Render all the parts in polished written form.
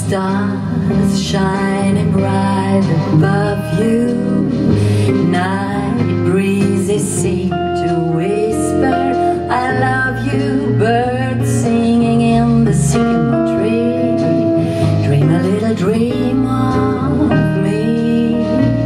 stars shining bright above you. Night breezes seem to whisper, I love you. Birds singing in the sycamore tree. Dream a little dream of me.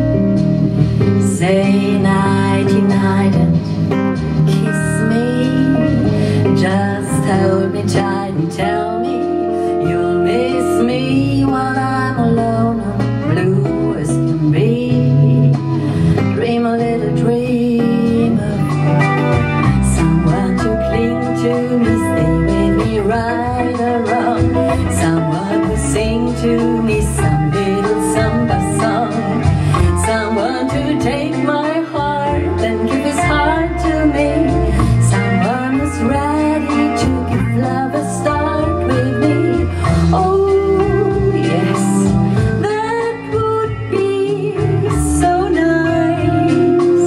Say nighty night and kiss me. Just hold me tight and tell me you'll miss me while I'm alone and blue as can be. Dream a little dream of someone to cling to me, stay with me right or wrong. Someone to sing to me some little samba song. Someone to take my heart and give his heart to me. Someone who's ready to give love a start with me. Oh yes, that would be so nice.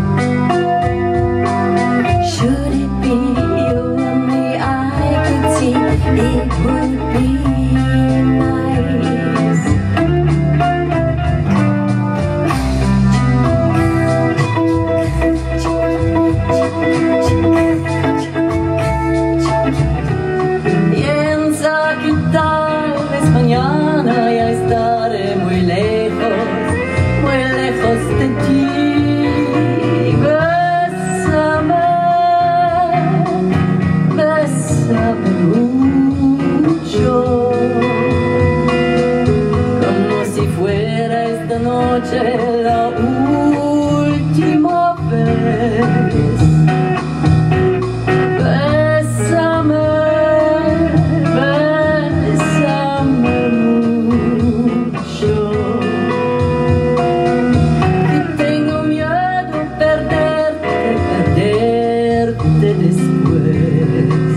Should it be you and me, I could see it would be nice. Piensa que tal vez mañana ya estaré muy lejos de ti. Bésame, bésame mucho, como si fuera esta noche la última vez. Bésame, bésame mucho, que tengo miedo a perderte después.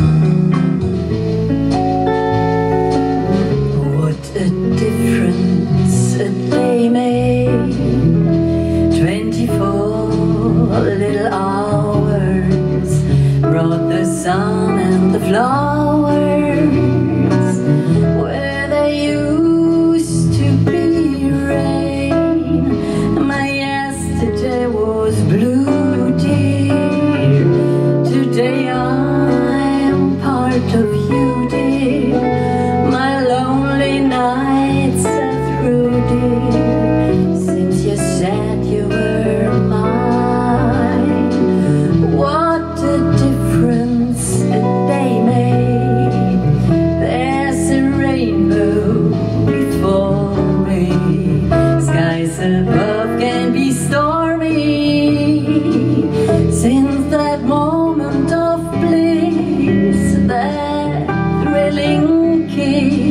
What a difference a day made. 24 little hours brought the sun and the flowers where there used to be rain. My yesterday was blue, dear. Today I am part of you, dear. My lonely nights are through, dear, since you said you were mine. What a difference a day made. There's a rainbow before me. Skies above can be stormy. Since that moment of bliss, that thrilling kiss,